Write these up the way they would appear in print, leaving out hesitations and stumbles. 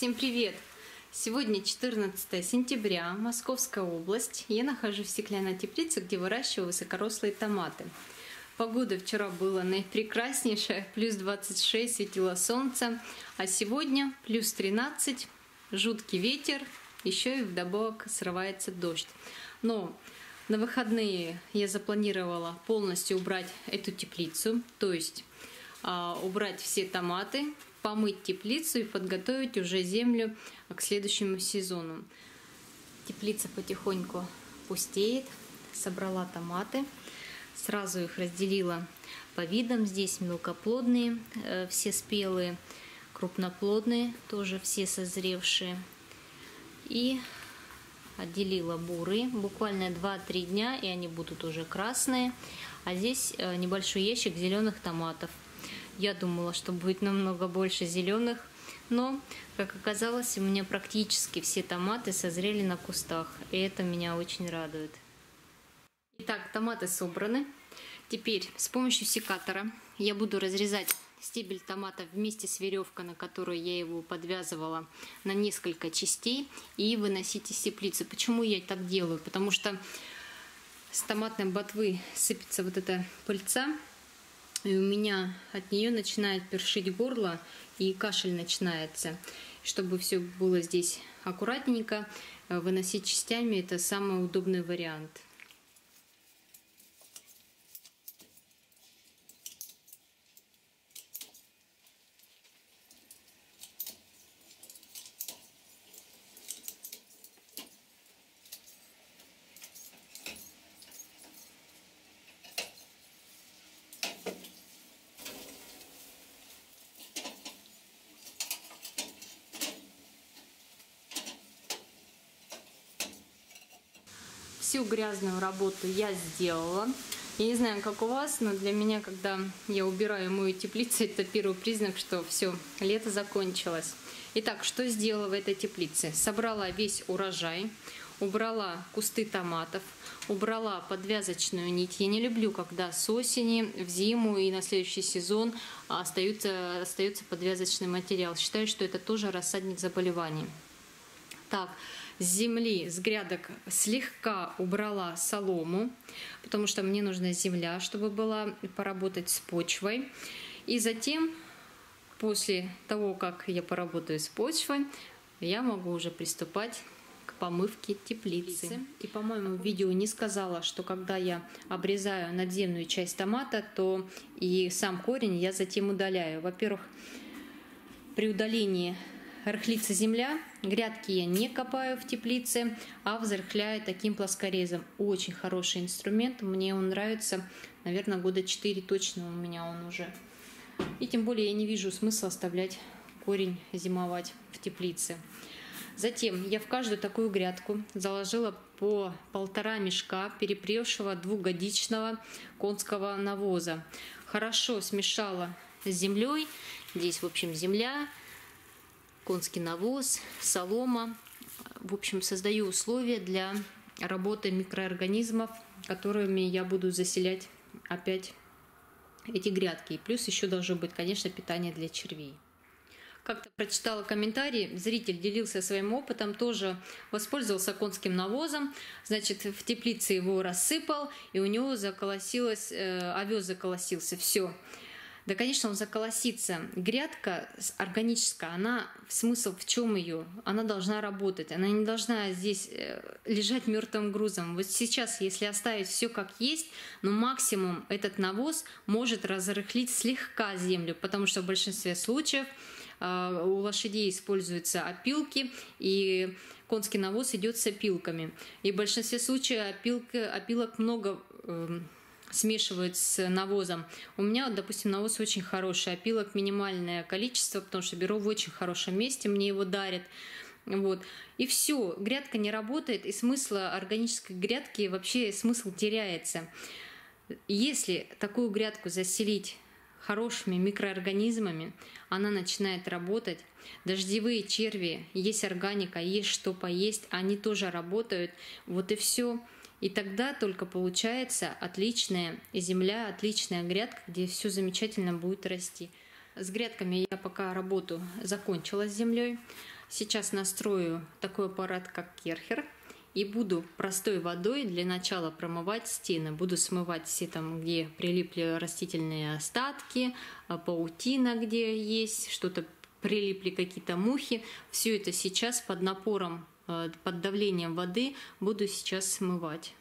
Всем привет! Сегодня 14 сентября, Московская область. Я нахожусь в стеклянной теплице, где выращиваю высокорослые томаты. Погода вчера была наипрекраснейшая, плюс 26, светило солнце, а сегодня плюс 13, жуткий ветер, еще и вдобавок срывается дождь. Но на выходные я запланировала полностью убрать эту теплицу, то есть убрать все томаты, помыть теплицу и подготовить уже землю к следующему сезону. Теплица потихоньку пустеет. Собрала томаты, сразу их разделила по видам. Здесь мелкоплодные, все спелые, крупноплодные, тоже все созревшие. И отделила бурые. Буквально 2-3 дня, и они будут уже красные. А здесь небольшой ящик зеленых томатов. Я думала, что будет намного больше зеленых, но, как оказалось, у меня практически все томаты созрели на кустах, и это меня очень радует. Итак, томаты собраны. Теперь с помощью секатора я буду разрезать стебель томата вместе с веревкой, на которую я его подвязывала, на несколько частей и выносить из теплицы. Почему я так делаю? Потому что с томатной ботвы сыпется вот эта пыльца, и у меня от нее начинает першить горло, и кашель начинается. Чтобы все было здесь аккуратненько, выносить частями – это самый удобный вариант. Всю грязную работу я сделала. Я не знаю, как у вас, но для меня, когда я убираю мою теплицу, это первый признак, что все, лето закончилось. Итак, что сделала в этой теплице? Собрала весь урожай, убрала кусты томатов, убрала подвязочную нить. Я не люблю, когда с осени в зиму и на следующий сезон остается подвязочный материал. Считаю, что это тоже рассадник заболеваний. Так, с земли, с грядок слегка убрала солому, потому что мне нужна земля, чтобы была поработать с почвой. И затем, после того, как я поработаю с почвой, я могу уже приступать к помывке теплицы. И, по-моему, в видео не сказала, что когда я обрезаю надземную часть томата, то и сам корень я затем удаляю. Во-первых, при удалении рыхлится земля, грядки я не копаю в теплице, а взрыхляю таким плоскорезом. Очень хороший инструмент, мне он нравится, наверное, года 4 точно у меня он уже. И тем более я не вижу смысла оставлять корень зимовать в теплице. Затем я в каждую такую грядку заложила по 1,5 мешка перепревшего 2-годичного конского навоза. Хорошо смешала с землей. Здесь, в общем, земля, конский навоз, солома. В общем, создаю условия для работы микроорганизмов, которыми я буду заселять опять эти грядки. И плюс еще должно быть, конечно, питание для червей. Как-то прочитала комментарий, зритель делился своим опытом, тоже воспользовался конским навозом, значит, в теплице его рассыпал, и у него заколосилось, овес заколосился, все. Да, конечно, он заколосится. Грядка органическая, она, смысл в чем ее? Она должна работать, она не должна здесь лежать мертвым грузом. Вот сейчас, если оставить все как есть, но максимум этот навоз может разрыхлить слегка землю, потому что в большинстве случаев у лошадей используются опилки, и конский навоз идет с опилками. И в большинстве случаев опилок много смешивают с навозом. У меня, вот, допустим, навоз очень хороший, опилок минимальное количество, потому что беру в очень хорошем месте, мне его дарят. Вот. И все, грядка не работает, и смысла органической грядки вообще смысл теряется. Если такую грядку заселить хорошими микроорганизмами, она начинает работать. Дождевые черви, есть органика, есть что поесть, они тоже работают. Вот и все. И тогда только получается отличная земля, отличная грядка, где все замечательно будет расти. С грядками я пока работу закончила с землей. Сейчас настрою такой аппарат, как Керхер, и буду простой водой для начала промывать стены. Буду смывать все там, где прилипли растительные остатки, паутина, где есть, что-то прилипли, какие-то мухи. Все это сейчас под напором, под давлением воды буду сейчас смывать.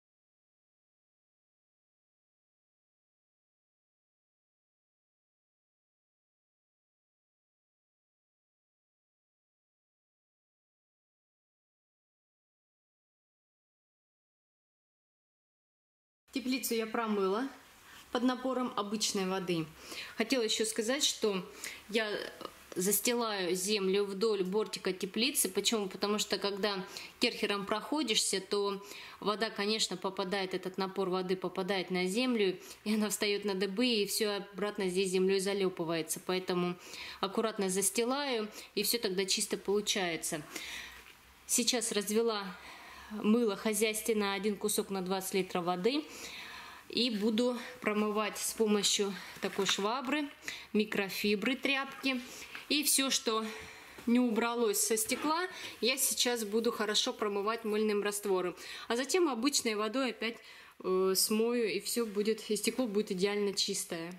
Теплицу я промыла под напором обычной воды. Хотела еще сказать, что я застилаю землю вдоль бортика теплицы. Почему? Потому что когда керхером проходишься, то вода, конечно, попадает, этот напор воды попадает на землю, и она встает на дыбы, и все обратно здесь землей залепывается. Поэтому аккуратно застилаю, и все тогда чисто получается. Сейчас развела мыло хозяйственное, один кусок на 20 литров воды. И буду промывать с помощью такой швабры, микрофибры, тряпки. И все, что не убралось со стекла, я сейчас буду хорошо промывать мыльным раствором. А затем обычной водой опять смою, и все будет, и стекло будет идеально чистое.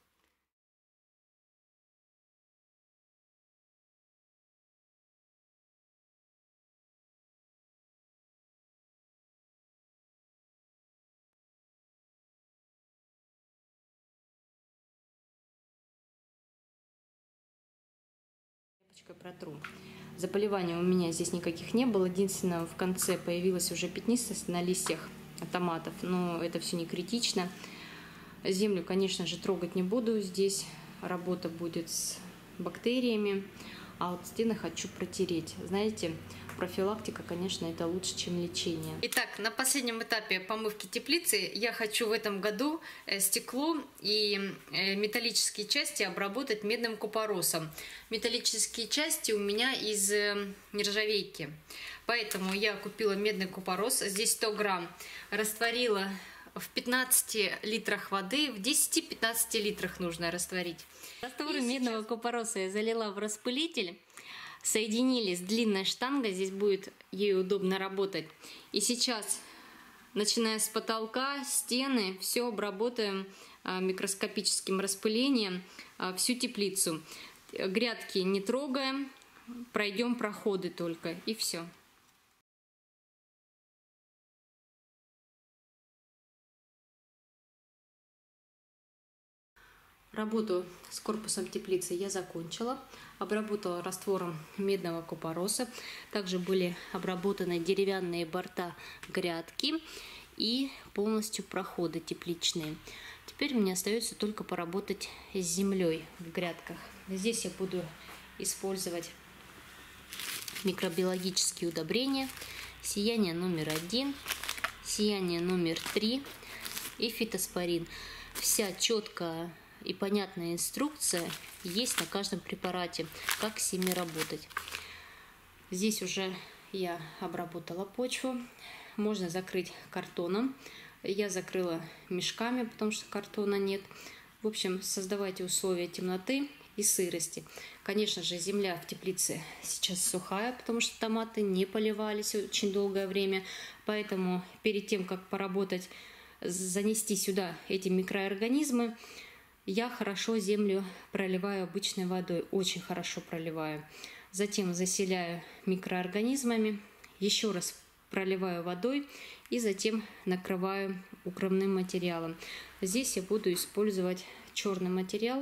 Протру. Заболеваний у меня здесь никаких не было. Единственное, в конце появилась уже пятнистость на листьях томатов, но это все не критично. Землю, конечно же, трогать не буду. Здесь работа будет с бактериями, а вот стены хочу протереть. Знаете, профилактика, конечно, это лучше, чем лечение. Итак, на последнем этапе помывки теплицы я хочу в этом году стекло и металлические части обработать медным купоросом. Металлические части у меня из нержавейки, поэтому я купила медный купорос. Здесь 100 грамм растворила в 15 литрах воды, в 10-15 литрах нужно растворить. Растворы медного купороса я залила в распылитель. Соединили с длинной штангой, здесь будет ей удобно работать. И сейчас, начиная с потолка, стены, все обработаем микроскопическим распылением, всю теплицу. Грядки не трогаем, пройдем проходы только, и все. Работу с корпусом теплицы я закончила. Обработала раствором медного купороса. Также были обработаны деревянные борта грядки и полностью проходы тепличные. Теперь мне остается только поработать с землей в грядках. Здесь я буду использовать микробиологические удобрения. Сияние номер 1, сияние номер 3 и фитоспорин. Вся четкая и понятная инструкция есть на каждом препарате, как с ними работать. Здесь уже я обработала почву. Можно закрыть картоном. Я закрыла мешками, потому что картона нет. В общем, создавайте условия темноты и сырости. Конечно же, земля в теплице сейчас сухая, потому что томаты не поливались очень долгое время. Поэтому перед тем, как поработать, занести сюда эти микроорганизмы, я хорошо землю проливаю обычной водой, очень хорошо проливаю. Затем заселяю микроорганизмами, еще раз проливаю водой и затем накрываю укрывным материалом. Здесь я буду использовать черный материал.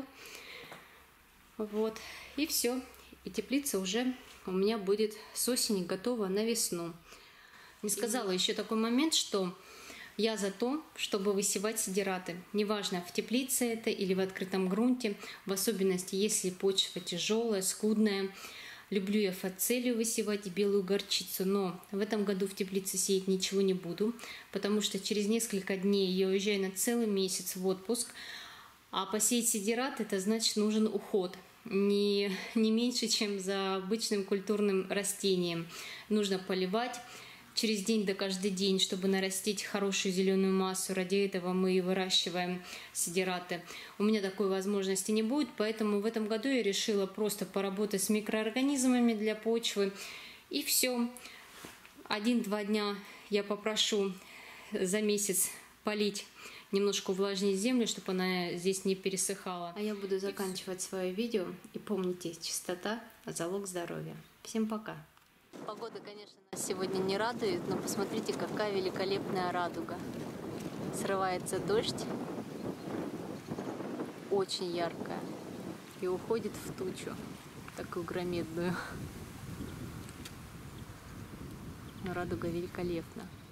Вот, и все. И теплица уже у меня будет с осени готова на весну. Не сказала еще такой момент, что я за то, чтобы высевать сидираты. Неважно, в теплице это или в открытом грунте, в особенности, если почва тяжелая, скудная. Люблю я фацелию высевать и белую горчицу, но в этом году в теплице сеять ничего не буду, потому что через несколько дней я уезжаю на целый месяц в отпуск, а посеять сидират — это значит нужен уход. Не меньше, чем за обычным культурным растением. Нужно поливать, через день до каждый день, чтобы нарастить хорошую зеленую массу. Ради этого мы и выращиваем сидираты. У меня такой возможности не будет, поэтому в этом году я решила просто поработать с микроорганизмами для почвы. И все. 1-2 дня я попрошу за месяц полить, немножко увлажнить землю, чтобы она здесь не пересыхала. А я буду заканчивать свое видео. И помните, чистота – залог здоровья. Всем пока! Погода, конечно, нас сегодня не радует, но посмотрите, какая великолепная радуга. Срывается дождь, очень яркая, и уходит в тучу, такую громадную. Но радуга великолепна.